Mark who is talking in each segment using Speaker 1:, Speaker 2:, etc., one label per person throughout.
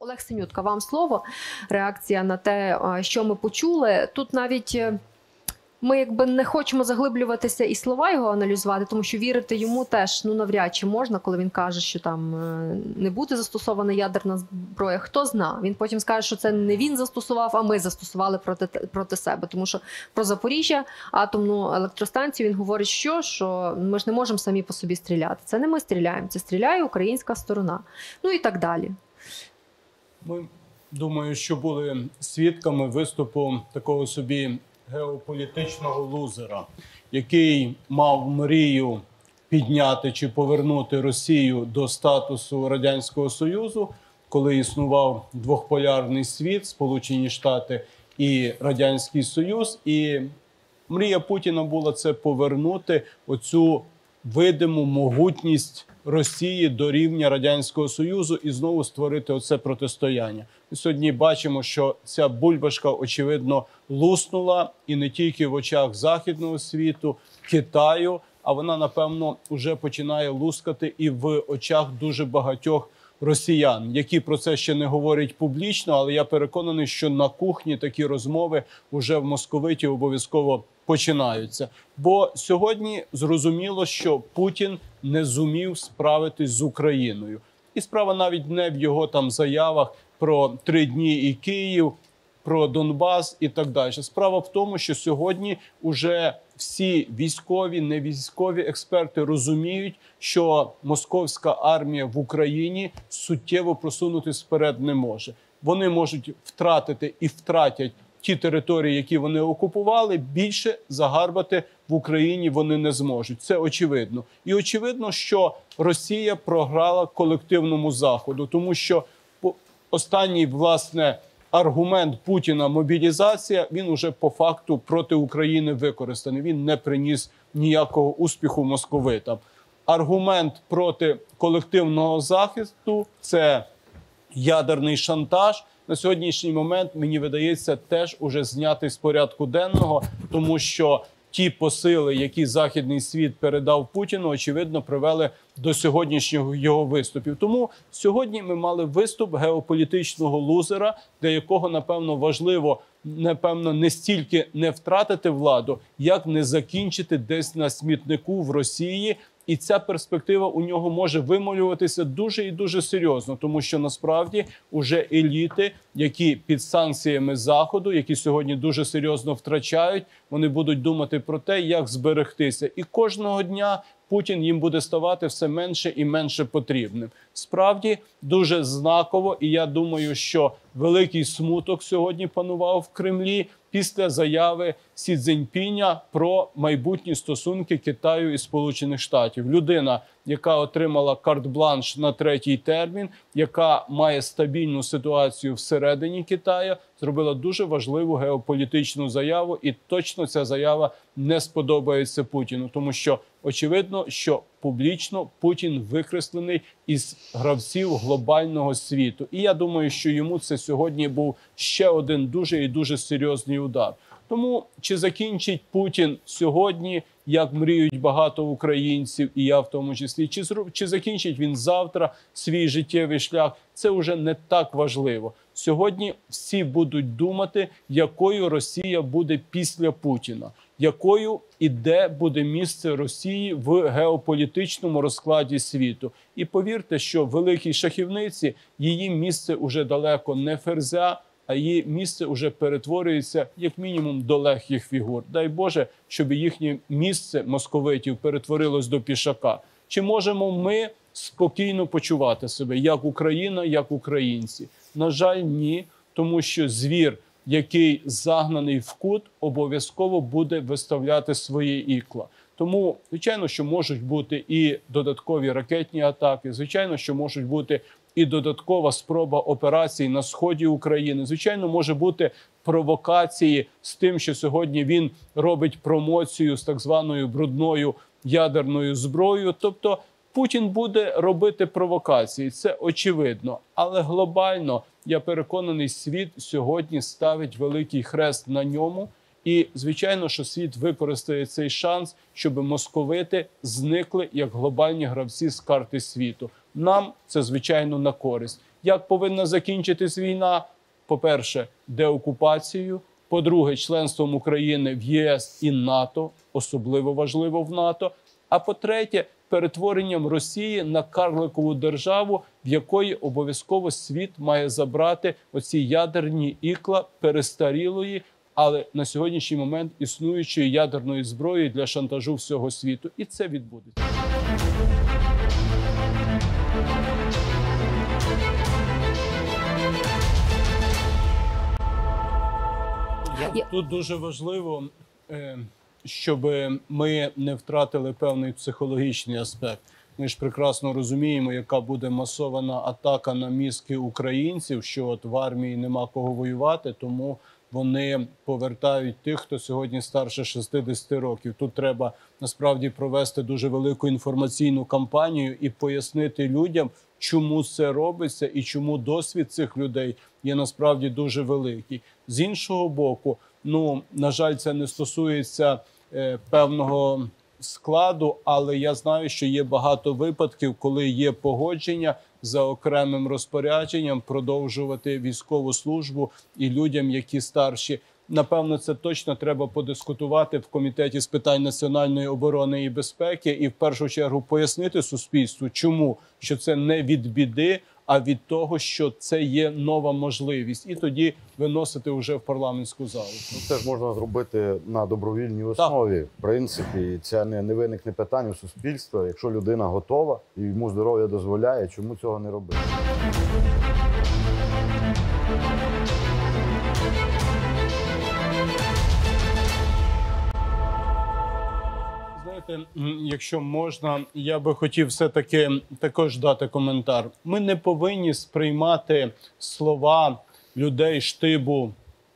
Speaker 1: Олег Синютка, вам слово. Реакція на те, що ми почули. Тут навіть ми якби не хочемо заглиблюватися і слова його аналізувати, тому що вірити йому теж навряд чи можна, коли він каже, що там не буде застосована ядерна зброя. Хто зна? Він потім скаже, що це не він застосував, а ми застосували проти себе. Тому що про Запоріжжя, атомну електростанцію, він говорить, що ми ж не можемо самі по собі стріляти. Це не ми стріляємо, це стріляє українська сторона. Ну і так далі.
Speaker 2: Ми, думаю, що були свідками виступу такого собі геополітичного лузера, який мав мрію підняти чи повернути Росію до статусу Радянського Союзу, коли існував двохполярний світ, Сполучені Штати і Радянський Союз. І мрія Путіна була це повернути оцю видиму могутність Росії до рівня Радянського Союзу і знову створити оце протистояння. Ми сьогодні бачимо, що ця бульбашка, очевидно, луснула і не тільки в очах Західного світу, Китаю, а вона, напевно, вже починає лускати і в очах дуже багатьох росіян, які про це ще не говорять публічно, але я переконаний, що на кухні такі розмови вже в московиті обов'язково починаються. Бо сьогодні зрозуміло, що Путін не зумів справитись з Україною. І справа навіть не в його там заявах про 3 дні і Київ, про Донбас і так далі. Справа в тому, що сьогодні уже всі військові, невійськові експерти розуміють, що московська армія в Україні суттєво просунутися вперед не може. Вони можуть втратити і втратять ті території, які вони окупували, більше загарбати в Україні вони не зможуть. Це очевидно. І очевидно, що Росія програла колективному Заходу, тому що останній, власне, аргумент Путіна – мобілізація, він уже по факту проти України використаний. Він не приніс ніякого успіху московитам. Аргумент проти колективного захисту – це ядерний шантаж. На сьогоднішній момент, мені видається, теж уже знятий з порядку денного, тому що ті посили, які західний світ передав Путіну, очевидно, привели до сьогоднішнього його виступів. Тому сьогодні ми мали виступ геополітичного лузера, для якого, напевно, важливо, не стільки не втратити владу, як не закінчити десь на смітнику в Росії. І ця перспектива у нього може вималюватися дуже і дуже серйозно, тому що насправді уже еліти, які під санкціями Заходу, які сьогодні дуже серйозно втрачають, вони будуть думати про те, як зберегтися. І кожного дня Путін їм буде ставати все менше і менше потрібним. Справді дуже знаково, і я думаю, що великий смуток сьогодні панував в Кремлі після заяви Сі Цзіньпіня про майбутні стосунки Китаю і Сполучених Штатів. Людина, яка отримала карт-бланш на 3-й термін, яка має стабільну ситуацію всередині Китаю, зробила дуже важливу геополітичну заяву, і точно ця заява не сподобається Путіну, тому що очевидно, що публічно Путін викреслений із гравців глобального світу. І я думаю, що йому це сьогодні був ще один дуже і дуже серйозний удар. Тому чи закінчить Путін сьогодні, як мріють багато українців, і я в тому числі, чи закінчить він завтра свій життєвий шлях, це вже не так важливо. Сьогодні всі будуть думати, якою Росія буде після Путіна, якою і де буде місце Росії в геополітичному розкладі світу. І повірте, що великій шахівниці її місце уже далеко не ферзя, а її місце вже перетворюється, як мінімум, до легких фігур. Дай Боже, щоб їхнє місце московитів перетворилось до пішака. Чи можемо ми спокійно почувати себе, як Україна, як українці? На жаль, ні, тому що звір, який загнаний в кут, обов'язково буде виставляти свої ікла. Тому, звичайно, що можуть бути і додаткові ракетні атаки, звичайно, що можуть бути і додаткова спроба операцій на сході України. Звичайно, може бути провокації з тим, що сьогодні він робить промоцію з так званою брудною ядерною зброєю. Тобто Путін буде робити провокації, це очевидно. Але глобально, я переконаний, світ сьогодні ставить великий хрест на ньому. І, звичайно, що світ використає цей шанс, щоб московити зникли як глобальні гравці з карти світу. Нам це, звичайно, на користь. Як повинна закінчитись війна? По-перше, деокупацією. По-друге, членством України в ЄС і НАТО, особливо важливо в НАТО. А по-третє, перетворенням Росії на карликову державу, в якої обов'язково світ має забрати оці ядерні ікла перестарілої, але на сьогоднішній момент існуючої ядерної зброї для шантажу всього світу. І це відбудеться. Тут дуже важливо, щоб ми не втратили певний психологічний аспект. Ми ж прекрасно розуміємо, яка буде масована атака на мізки українців, що от в армії нема кого воювати, тому вони повертають тих, хто сьогодні старше 60 років. Тут треба насправді провести дуже велику інформаційну кампанію і пояснити людям, чому це робиться і чому досвід цих людей є насправді дуже великий. З іншого боку, на жаль, це не стосується певного складу, але я знаю, що є багато випадків, коли є погодження за окремим розпорядженням продовжувати військову службу і людям, які старші. Напевно, це точно треба подискутувати в Комітеті з питань національної оборони і безпеки і в першу чергу пояснити суспільству, чому, що це не від біди, а від того, що це є нова можливість. І тоді виносити вже в парламентську залу.
Speaker 3: Це ж можна зробити на добровільній основі, в принципі. І це не виникне питань у суспільства. Якщо людина готова і йому здоров'я дозволяє, чому цього не робити?
Speaker 2: Знаєте, якщо можна, я би хотів все-таки також дати коментар. Ми не повинні сприймати слова людей штибу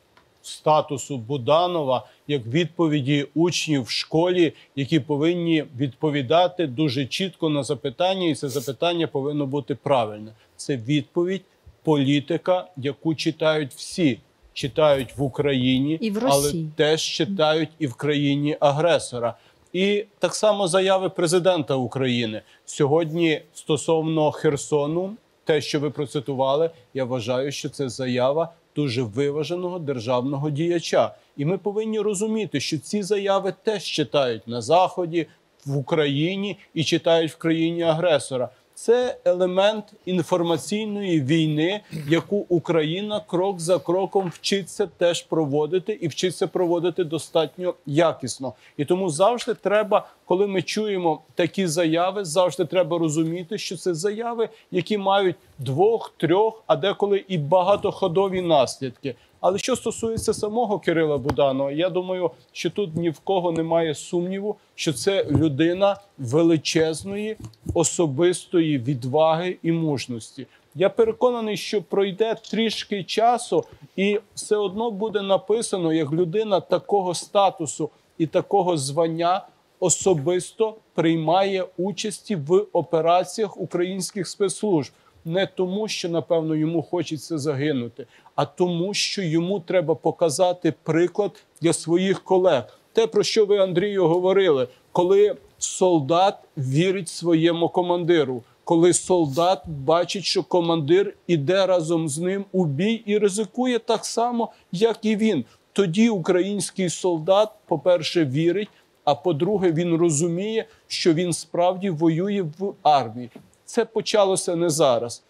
Speaker 2: статусу Буданова як відповіді учнів в школі, які повинні відповідати дуже чітко на запитання, і це запитання повинно бути правильне. Це відповідь політика, яку читають всі. Читають в Україні,
Speaker 1: і в
Speaker 2: але
Speaker 1: Росії.
Speaker 2: теж читають і в країні агресора. І так само заяви президента України. Сьогодні стосовно Херсону, те, що ви процитували, я вважаю, що це заява дуже виваженого державного діяча. І ми повинні розуміти, що ці заяви теж читають на Заході, в Україні і читають в країні агресора. Це елемент інформаційної війни, яку Україна крок за кроком вчиться теж проводити і вчиться проводити достатньо якісно. І тому завжди треба, коли ми чуємо такі заяви, завжди треба розуміти, що це заяви, які мають 2, 3, а деколи і багатоходові наслідки. Але що стосується самого Кирила Буданова, я думаю, що тут ні в кого немає сумніву, що це людина величезної особистої відваги і мужності. Я переконаний, що пройде трішки часу і все одно буде написано, як людина такого статусу і такого звання особисто приймає участі в операціях українських спецслужб. Не тому, що, напевно, йому хочеться загинути, а тому, що йому треба показати приклад для своїх колег. Те, про що ви, Андрію, говорили, коли солдат вірить своєму командиру, коли солдат бачить, що командир іде разом з ним у бій і ризикує так само, як і він. Тоді український солдат, по-перше, вірить, а по-друге, він розуміє, що він справді воює в армії. Це почалося не зараз.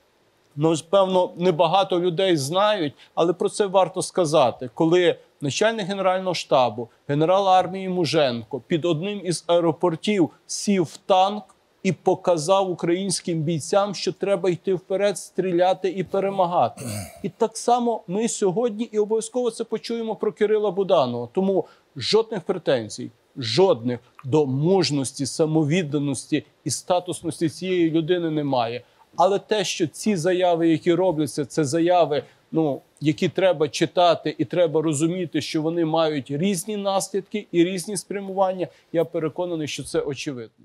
Speaker 2: Певно, небагато людей знають, але про це варто сказати. Коли начальник Генерального штабу, генерал армії Муженко під одним із аеропортів сів в танк і показав українським бійцям, що треба йти вперед, стріляти і перемагати. І так само ми сьогодні і обов'язково це почуємо про Кирила Буданова. Тому жодних претензій, жодних до мужності, самовідданості і статусності цієї людини немає. Але те, що ці заяви, які робляться, це заяви, які треба читати і треба розуміти, що вони мають різні наслідки і різні спрямування, я переконаний, що це очевидно.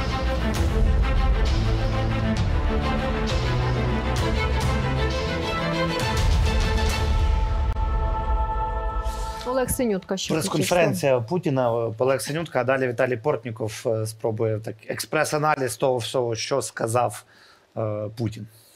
Speaker 1: Олег Синютка, що
Speaker 4: прес-конференція Путіна, Олег Синютка, а далі Віталій Портніков спробує так експрес-аналіз того всього, що сказав Путін.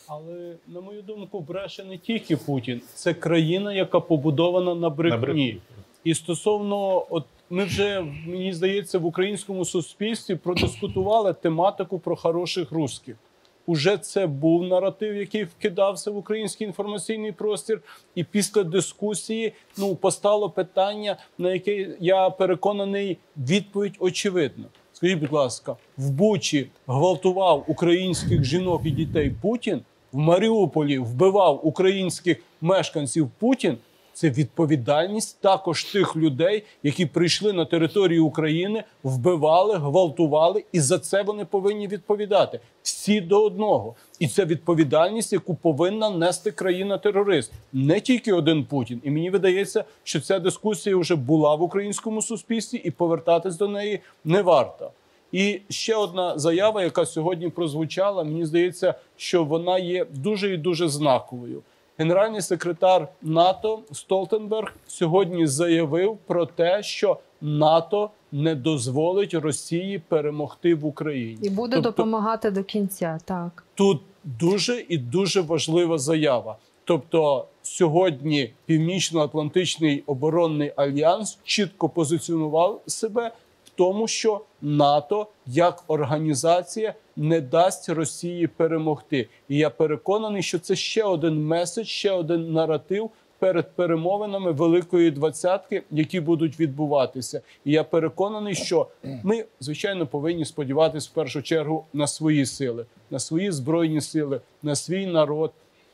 Speaker 2: Але, на мою думку, бреше не тільки Путін. Це країна, яка побудована на брехні. І стосовно, ми вже, мені здається, в українському суспільстві продискутували тематику про хороших русських. Уже це був наратив, який вкидався в український інформаційний простір. І після дискусії постало питання, на яке, я переконаний, відповідь очевидна. Скажіть, будь ласка, в Бучі гвалтував українських жінок і дітей Путін, в Маріуполі вбивав українських мешканців Путін. Це відповідальність також тих людей, які прийшли на територію України, вбивали, гвалтували, і за це вони повинні відповідати. Всі до одного. І це відповідальність, яку повинна нести країна-терорист. Не тільки один Путін. І мені видається, що ця дискусія вже була в українському суспільстві, і повертатись до неї не варто. І ще одна заява, яка сьогодні прозвучала, мені здається, що вона є дуже і дуже знаковою. Генеральний секретар НАТО Столтенберг сьогодні заявив про те, що НАТО не дозволить Росії перемогти в Україні.
Speaker 1: І буде допомагати до кінця, так.
Speaker 2: Тут дуже і дуже важлива заява. Тобто сьогодні Північно-Атлантичний оборонний альянс чітко позиціонував себе в тому, що НАТО як організація не дасть Росії перемогти. І я переконаний, що це ще один меседж, ще один наратив перед перемовинами Великої Двадцятки, які будуть відбуватися. І я переконаний, що ми, звичайно, повинні сподіватися в першу чергу на свої сили, на свої збройні сили, на свій народ,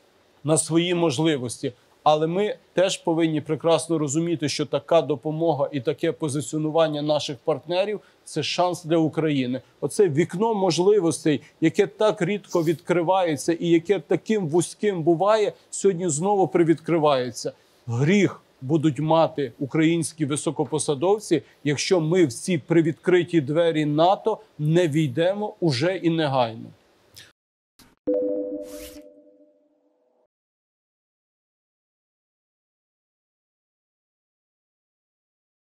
Speaker 2: на свої можливості. Але ми теж повинні прекрасно розуміти, що така допомога і таке позиціонування наших партнерів – це шанс для України. Оце вікно можливостей, яке так рідко відкривається і яке таким вузьким буває, сьогодні знову привідкривається. Гріх будуть мати українські високопосадовці, якщо ми в ці привідкриті двері НАТО не війдемо уже і негайно.